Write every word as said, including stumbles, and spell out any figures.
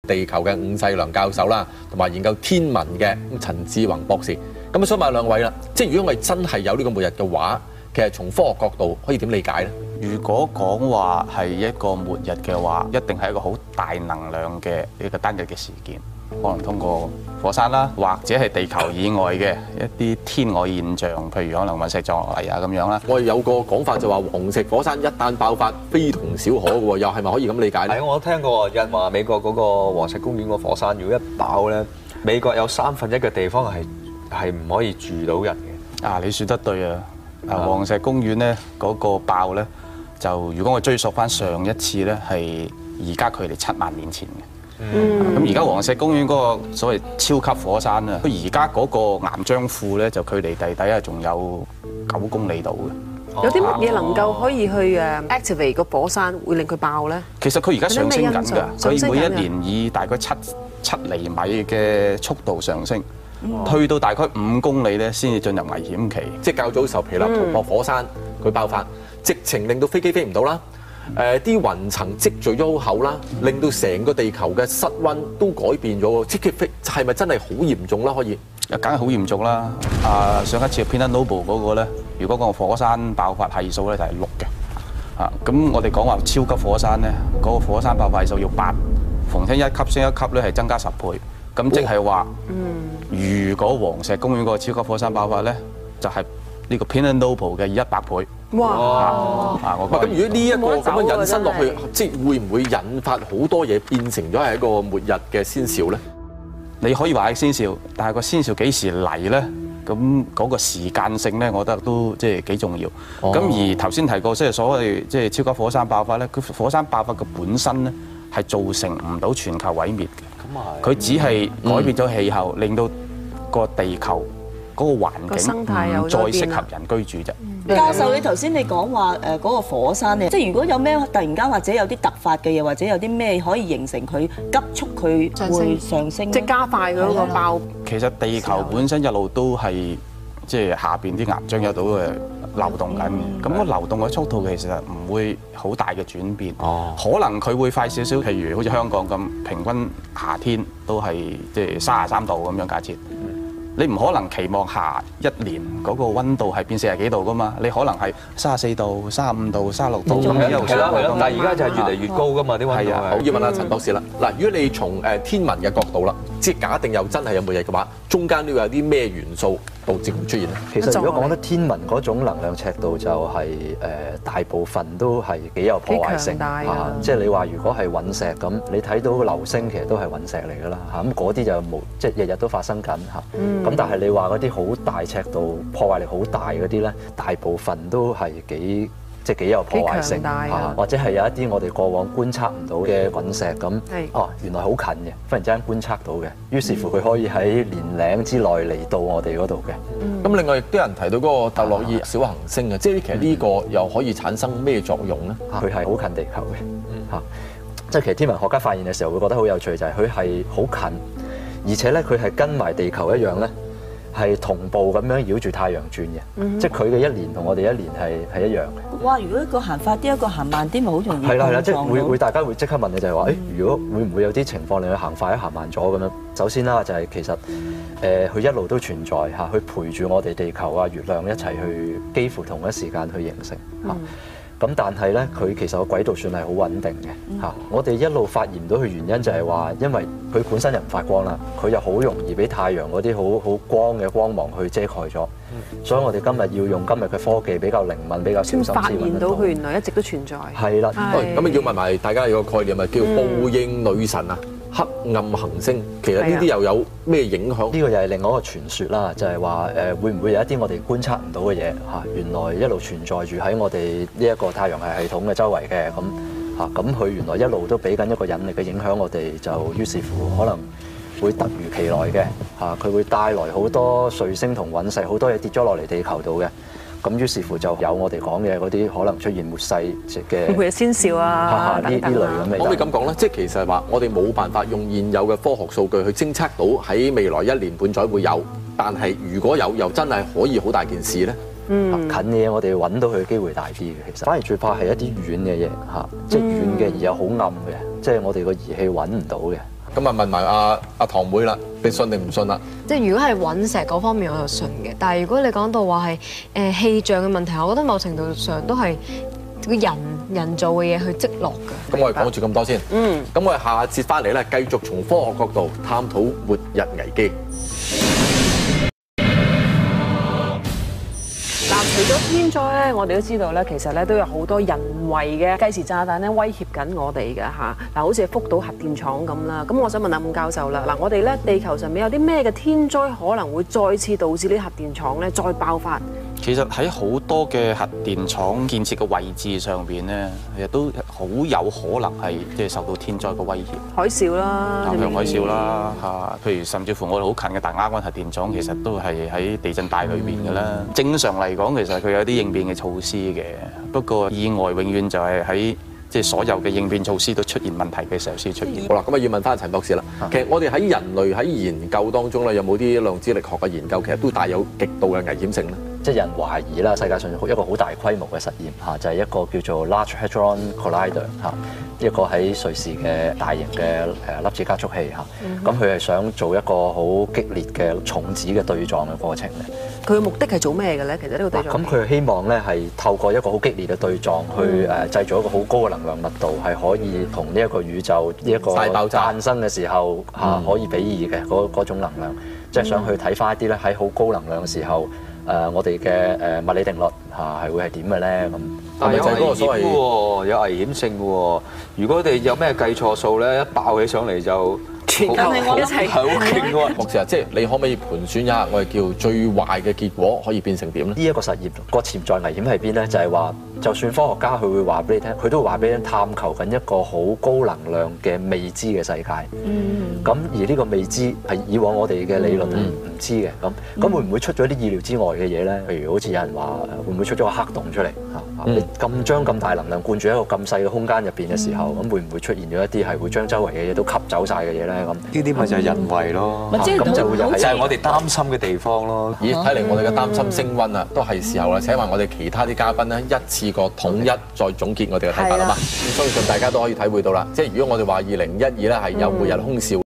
地球嘅伍世良教授啦，同埋研究天文嘅陳志宏博士。咁啊，想問兩位啦，即係如果我哋真係有呢個末日嘅話，其實從科學角度可以點理解咧？ 如果講話係一個末日嘅話，一定係一個好大能量嘅一個單日嘅事件，可能通過火山啦，或者係地球以外嘅一啲天外現象，譬如可能隕石撞落嚟啊咁樣啦。 我哋有個講法就話黃石火山一旦爆發，非同小可嘅喎，又係咪可以咁理解咧？ 係，我聽過有人話美國嗰個黃石公園個火山，如果一爆咧，美國有三分一嘅地方係係唔可以住到人嘅。 啊，你説得對啊！啊，黃石公園咧嗰個爆咧，就如果我追溯翻上一次咧，係而家距離七萬年前嘅。咁而家黃石公園嗰個所謂超級火山啊，佢而家嗰個岩漿庫咧，就距離地底啊仲有九公里度嘅。 有啲乜嘢能夠可以去誒 activate 個火山，會令佢爆咧？ 其實佢而家上升緊㗎，佢每一年年以大概七七厘米嘅速度上升。去到大概五公里咧，先至進入危險期。 即係較早時候，皮納圖博火山佢爆發，直情令到飛機飛唔到啦。誒啲雲層積聚咗好厚啦，令到成個地球嘅室溫都改變咗喎。即係飛係咪真係好嚴重啦？可以？ 啊，梗係好嚴重啦！啊，上一次 Pinatubo 嗰個咧，如果個火山爆發係數咧就係六嘅。啊，咁我哋講話超級火山咧，嗰個火山爆發係數要八，逢親一級升一級咧係增加十倍。咁即係話，如果黃石公園嗰個超級火山爆發咧，就係呢個 Pinatubo 嘅一百倍。 哇！ 啊，我咁如果呢一個咁樣引申落去，即係會唔會引發好多嘢變成咗係一個末日嘅先兆咧？ 你可以話係先兆，但係個先兆幾時嚟咧？咁嗰個時間性咧，我覺得都即係幾重要。咁、哦、而頭先提過，即係所謂即係超級火山爆發咧，佢火山爆發嘅本身咧係造成唔到全球毀滅嘅。佢只係改變咗氣候，嗯、令到個地球嗰個環境唔再適合人居住啫。 教授，你頭先你講話誒嗰個火山咧，即係如果有咩突然間或者有啲突發嘅嘢，或者有啲咩可以形成佢急速佢會上升， 即係加快佢嗰個爆。 其實地球本身一路都係即係下邊啲岩漿有到嘅流動緊，咁個流動嘅速度其實唔會好大嘅轉變，哦、可能佢會快少少，譬如好似香港咁，平均夏天都係即係三十三度咁樣假設。你唔可能期望下一年嗰個溫度係變四十幾度噶嘛？你可能係三十四度、三十五度、三十六度咁樣又上去。 但係而家就係越嚟越高噶嘛啲溫度。 好，要問下陳博士啦。嗱，如果你從誒天文嘅角度啦，即係假定又真係有末日嘅話，中間都有啲咩元素導致佢出現咧？ 其實如果講得天文嗰種能量尺度，就係誒大部分都係幾有破壞性嚇。即係你話如果係隕石咁，你睇到流星其實都係隕石嚟㗎啦嚇。咁嗰啲就冇即係日日都發生緊嚇。咁但係你話嗰啲好大尺度、破壞力好大嗰啲咧，大部分都係幾即係幾有破壞性嚇，或者係有一啲我哋過往觀察唔到嘅隕石咁，哦原來好近嘅，忽然之間觀察到嘅，於是乎佢可以喺年零之內嚟到我哋嗰度嘅。 咁、嗯、另外亦都有人提到嗰個特洛伊小行星啊，即係其實呢個又可以產生咩作用咧？ 佢係好近地球嘅嚇，即係其實天文學家發現嘅時候會覺得好有趣，就係佢係好近，而且咧佢係跟埋地球一樣咧。係同步咁樣繞住太陽轉嘅，嗯、即係佢嘅一年同我哋一年係係一樣嘅。 哇！如果一個行快啲，一個行慢啲，咪好容易碰撞到。係啦係啦，即係會會大家會即刻問你就係話，誒、嗯，如果會唔會有啲情況令佢行快一行慢咗咁樣？首先啦，就係其實誒，佢、呃、一路都存在嚇，去陪住我哋地球啊、月亮一齊去，幾乎同一時間去形成嚇。嗯咁但係咧，佢其實個軌道算係好穩定嘅嚇。嗯、我哋一路發現唔到佢原因就係話，因為佢本身又唔發光啦，佢又好容易俾太陽嗰啲好好光嘅光芒去遮蓋咗。嗯、所以我哋今日要用今日嘅科技比較靈敏、比較小心先發現到佢原來一直都存在。 係啦， 咁啊要問埋大家有個概念咪叫報應女神啊？嗯黑暗行星，其實呢啲又有咩影響？呢個又係另外一個傳說啦，就係話誒會唔會有一啲我哋觀察唔到嘅嘢嚇？原來一路存在住喺我哋呢一個太陽系系統嘅周圍嘅咁嚇，咁佢原來一路都俾緊一個引力嘅影響我哋，就於是乎可能會突如其來嘅嚇，佢會帶來好多彗星同隕石，好多嘢跌咗落嚟地球度嘅。咁於是乎就有我哋講嘅嗰啲可能出現末世嘅， 會唔會有先兆啊？ 呢啲類咁嘅。 可唔可以咁講咧？即係其實話我哋冇辦法用現有嘅科學數據去偵測到喺未來一年半載會有，但係如果有，又真係可以好大件事咧。 嗯，近嘅嘢我哋揾到佢嘅機會大啲嘅，其實反而最怕係一啲遠嘅嘢嚇，即係遠嘅而又好暗嘅，即係我哋個儀器揾唔到嘅。 咁啊問埋阿阿堂妹啦，你信定唔信啦？ 即係如果係隕石嗰方面我就信嘅，但係如果你講到話係誒氣象嘅問題，我覺得某程度上都係個人人造嘅嘢去積落㗎。 咁我哋講住咁多先。嗯。咁我哋下節翻嚟咧，繼續從科學角度探討末日危機。 除咗天災咧，我哋都知道咧，其實咧都有好多人為嘅計時炸彈咧威脅緊我哋嘅嚇。嗱，好似福島核電廠咁啦。咁我想問下伍教授啦，嗱，我哋咧地球上面有啲咩嘅天災可能會再次導致呢核電廠咧再爆發？ 其實喺好多嘅核電廠建設嘅位置上邊咧，其實都好有可能係即係受到天災嘅威脅。 海嘯啦， 譬如海嘯啦嚇，譬如甚至乎我哋好近嘅大鴉灣核電廠，其實都係喺地震帶裏邊嘅啦。正常嚟講，其實佢有啲應變嘅措施嘅，不過意外永遠就係喺即係所有嘅應變措施都出現問題嘅時候先出現。 好啦，咁啊要問翻陳博士啦。其實我哋喺人類喺研究當中咧，有冇啲量子力學嘅研究，其實都帶有極度嘅危險性咧？ 即係有人懷疑啦，世界上一個好大規模嘅實驗嚇，就係一個叫做 Large Hadron Collider 嚇，一個喺瑞士嘅大型嘅誒粒子加速器嚇。咁佢係想做一個好激烈嘅重子嘅對撞嘅過程嘅。 佢嘅目的係做咩嘅咧？其實呢個對撞。 咁佢希望咧係透過一個好激烈嘅對撞，去誒製造一個好高嘅能量密度，係可以同呢一個宇宙呢一個誕生嘅時候嚇可以比擬嘅嗰嗰種能量，即係想去睇翻一啲咧喺好高能量嘅時候。誒，我哋嘅誒物理定律嚇係會係點嘅咧？咁但係有危險喎，有危險性喎。如果你有咩計錯數咧，一爆起上嚟就全球一齊係好勁喎。 博士啊，即係你可唔可以盤算一下我哋叫最壞嘅結果可以變成點咧？ 呢一個實驗個潛在危險喺邊咧？就係話，就算科學家佢會話俾你聽，佢都會話俾你探求緊一個好高能量嘅未知嘅世界。嗯。咁而呢個未知係以往我哋嘅理論係唔知嘅。咁咁會唔會出咗啲意料之外嘅嘢咧？譬如好似有人話，會唔會出咗個黑洞出嚟？嚇！你咁將咁大能量灌注喺一個咁細嘅空間入邊嘅時候，咁會唔會出現咗一啲係會將周圍嘅嘢都吸走晒嘅嘢咧？咁呢啲咪就係人為咯。 咁就會就係我哋擔心嘅地方咯。 咦，睇嚟我哋嘅擔心升溫啦，都係時候啦。請埋我哋其他啲嘉賓咧，一次過統一再總結我哋嘅睇法啦嘛。相信大家都可以體會到啦。即係如果我哋話二零一二咧係有末日空兆。